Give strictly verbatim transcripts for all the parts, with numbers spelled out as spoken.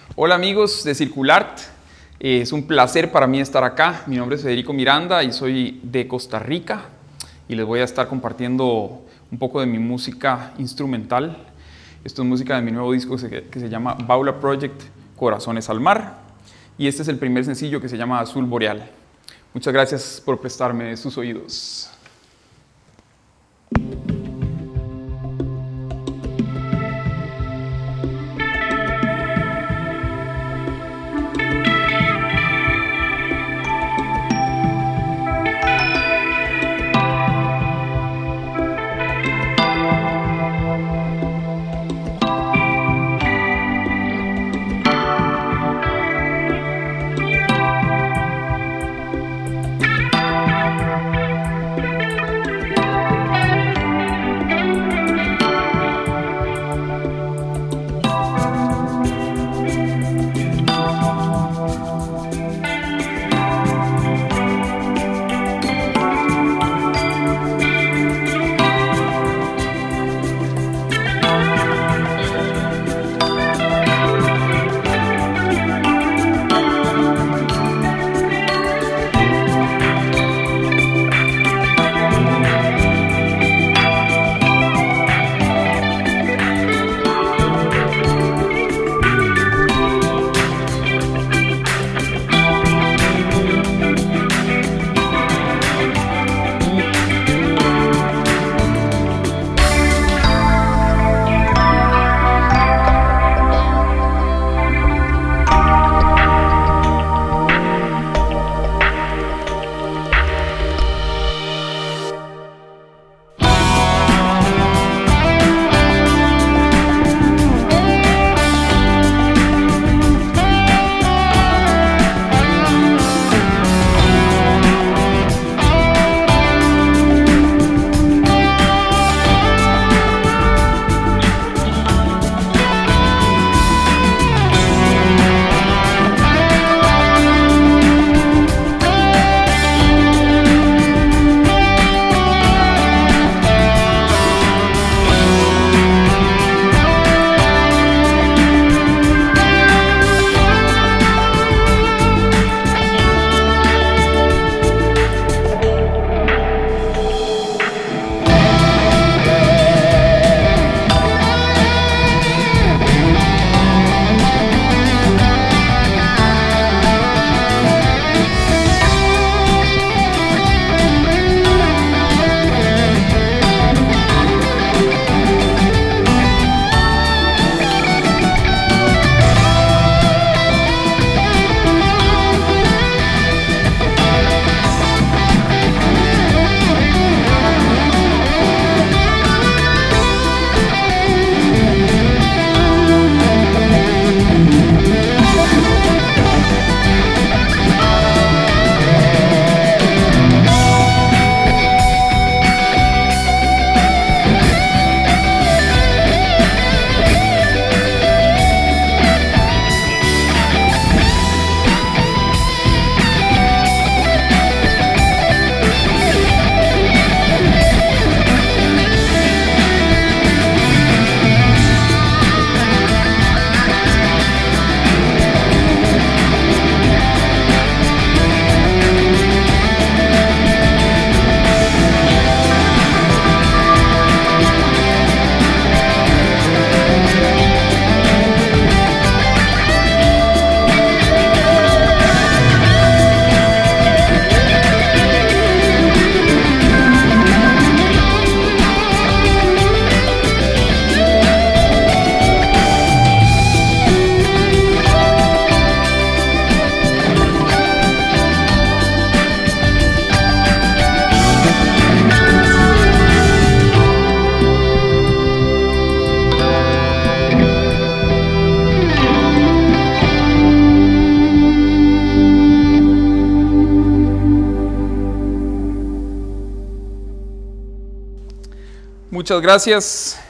Hola amigos de Circulart, eh, es un placer para mí estar acá. Mi nombre es Federico Miranda y soy de Costa Rica y les voy a estar compartiendo un poco de mi música instrumental. Esto es música de mi nuevo disco que se, que se llama Baula Project, Corazones al Mar, y este es el primer sencillo que se llama Azul Boreal. Muchas gracias por prestarme sus oídos. Muchas gracias.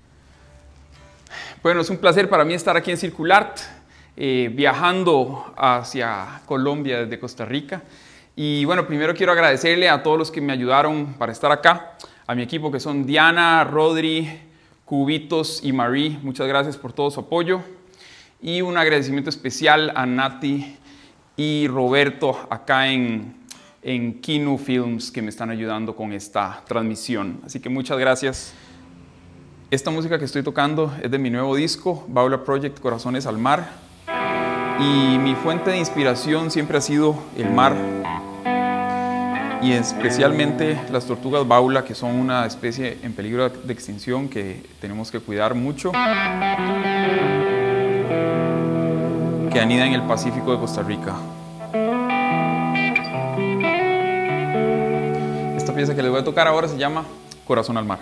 Bueno, es un placer para mí estar aquí en Circulart, eh, viajando hacia Colombia desde Costa Rica. Y bueno, primero quiero agradecerle a todos los que me ayudaron para estar acá, a mi equipo que son Diana, Rodri, Cubitos y Marie. Muchas gracias por todo su apoyo. Y un agradecimiento especial a Nati y Roberto acá en, en Kinu Films, que me están ayudando con esta transmisión. Así que muchas gracias. Esta música que estoy tocando es de mi nuevo disco, Baula Project Corazones al Mar. Y mi fuente de inspiración siempre ha sido el mar. Y especialmente las tortugas baula, que son una especie en peligro de extinción que tenemos que cuidar mucho, que anida en el Pacífico de Costa Rica. Esta pieza que les voy a tocar ahora se llama Corazón al Mar.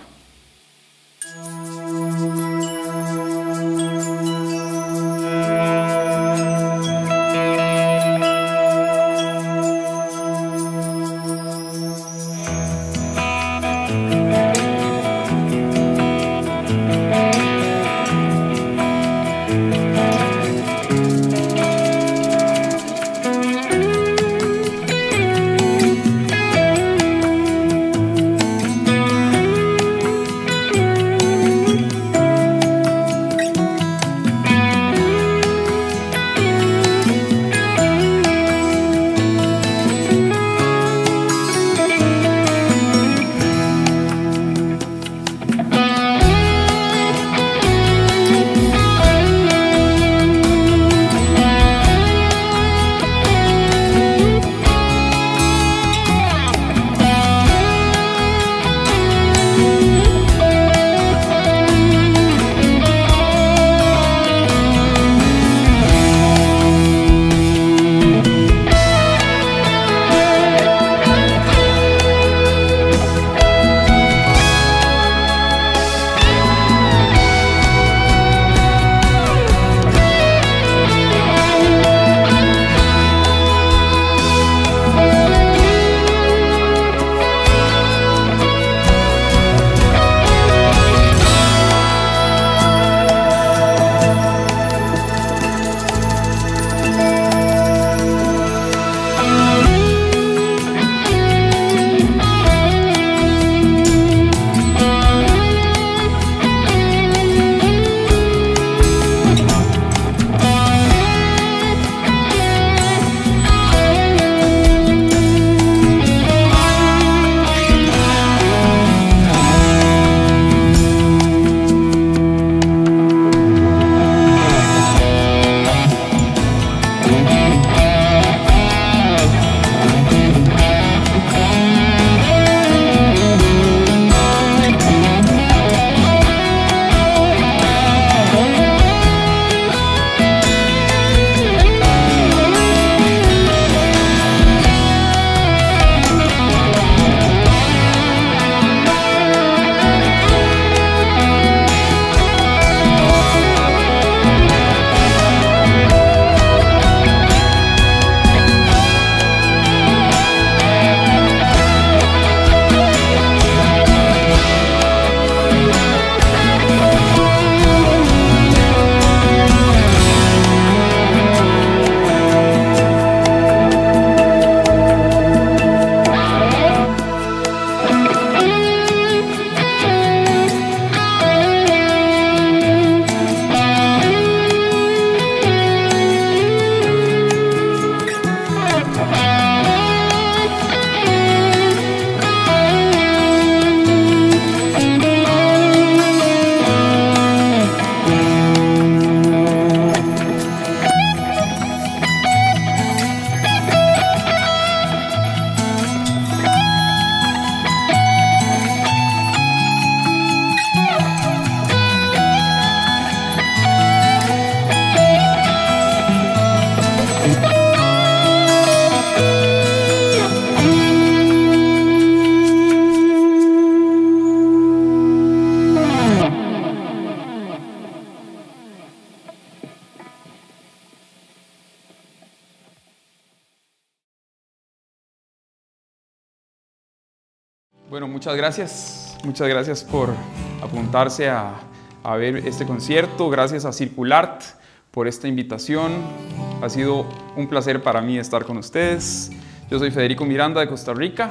Bueno, muchas gracias. Muchas gracias por apuntarse a, a ver este concierto. Gracias a Circulart por esta invitación. Ha sido un placer para mí estar con ustedes. Yo soy Federico Miranda de Costa Rica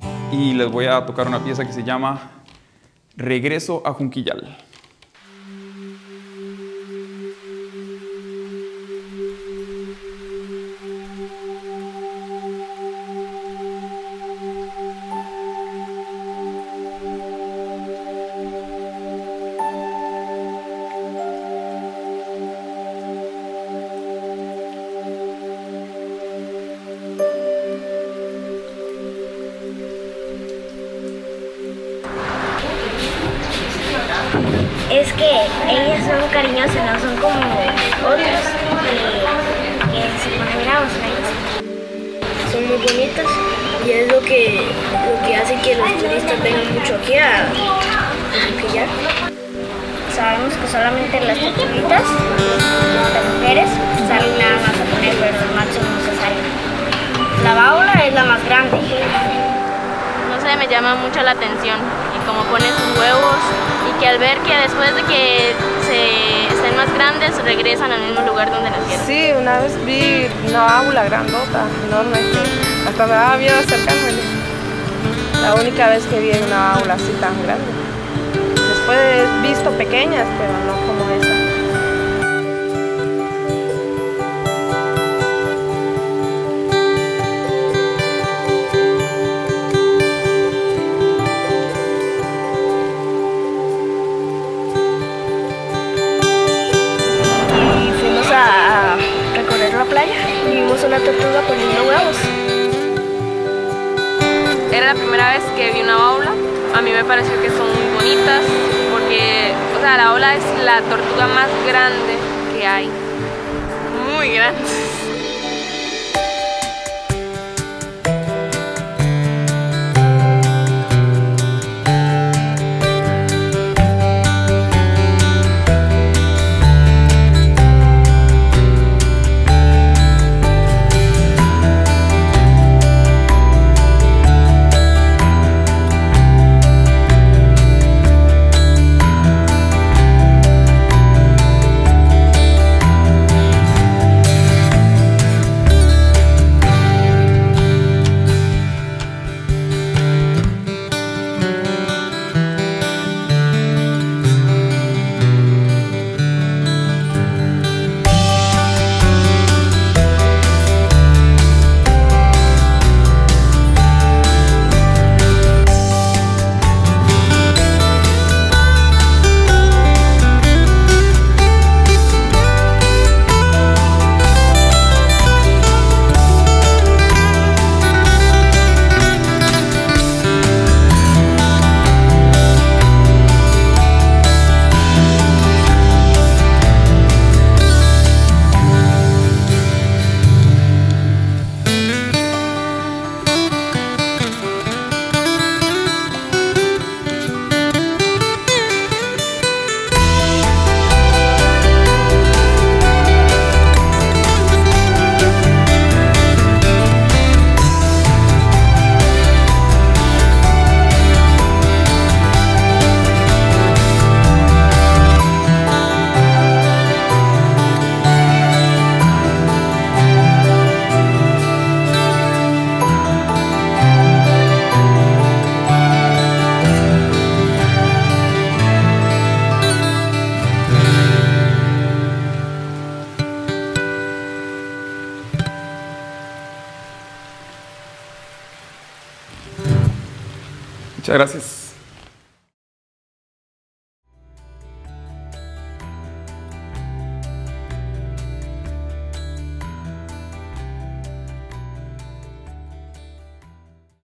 y les voy a tocar una pieza que se llama Regreso a Junquillal. que ellas son cariñosas, no son como otros que, que se ponen bravos. Son muy bonitas y es lo que, lo que hace que los turistas vengan mucho aquí a maquillar. Sabemos que solamente las tortuguitas, las mujeres, salen nada más a poner, pero los machos no se salen. La baula es la más grande. No sé, me llama mucho la atención y cómo ponen sus huevos y que al ver que después de que se estén más grandes regresan al mismo lugar donde nacieron. Sí, una vez vi una bábula grandota, enorme, hasta me daba miedo acercarme. La única vez que vi una bábula así tan grande. Después he visto pequeñas, pero no como esa. Y fuimos a recorrer la playa y vimos una tortuga poniendo huevos. Era la primera vez que vi una baula. A mí me pareció que son muy bonitas porque, o sea, la baula es la tortuga más grande que hay. Muy grande. Muchas gracias.